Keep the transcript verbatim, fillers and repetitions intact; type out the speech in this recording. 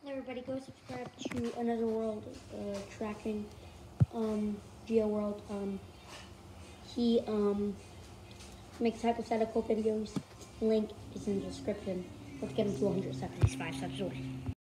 Everybody, go subscribe to Another World uh, Tracking, um, Geo World. Um, he um, makes hypothetical videos. Link is in the description. Let's get him to one hundred subs. He's five subs away.